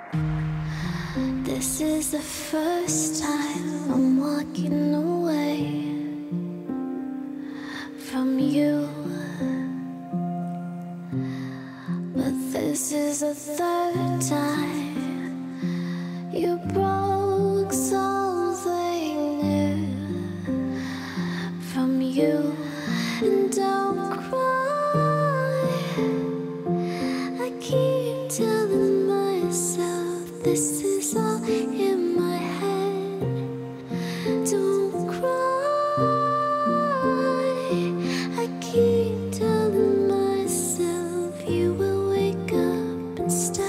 This is the first time I'm walking away from you, but this is the third time you broke something new from you. And don't cry, I keep telling myself this is all in my head. Don't cry, I keep telling myself you will wake up instead.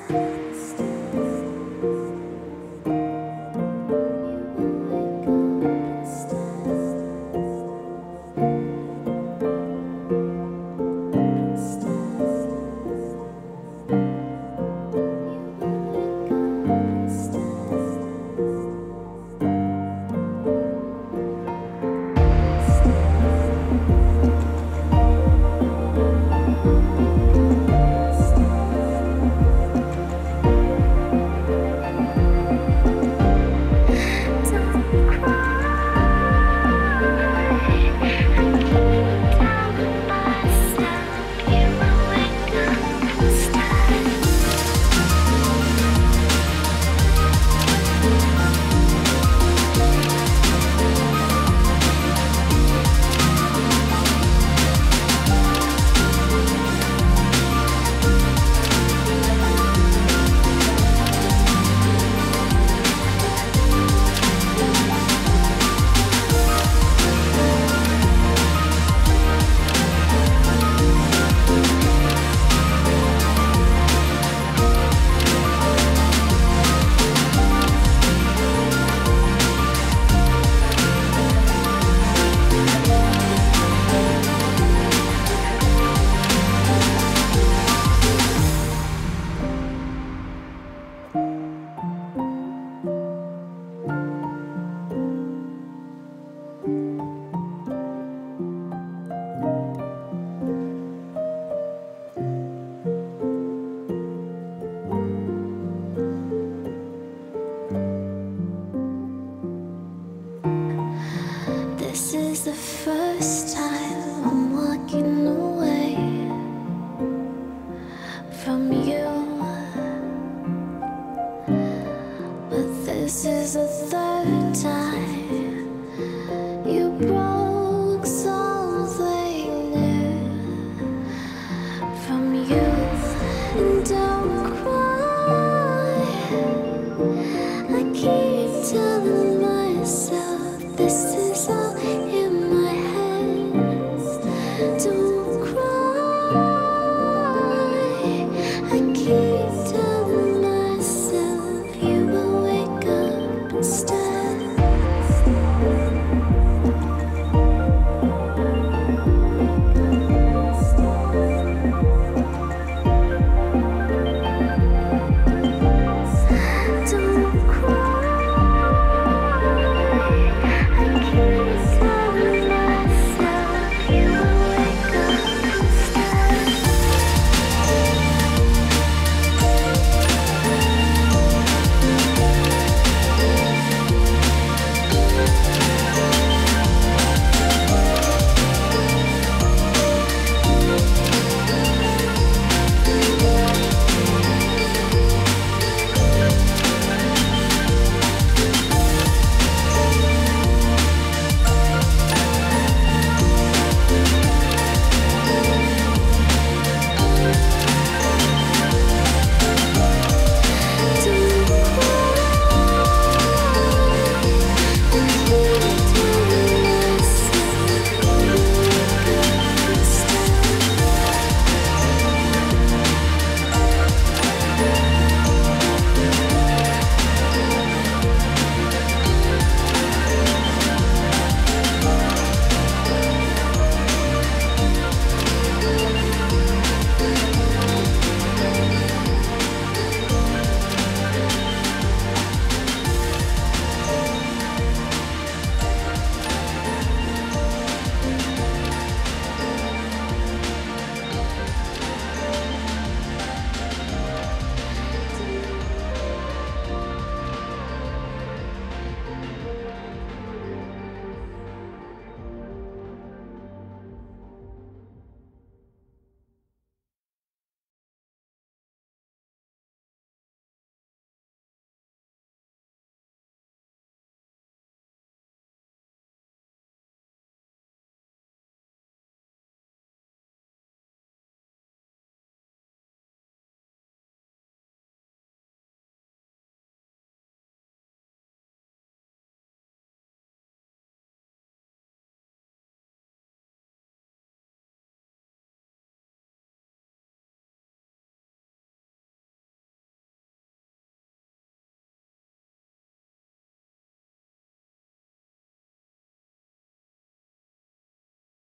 This is the first time I'm walking away from you, but this is the third time you broke something new from you. And don't cry,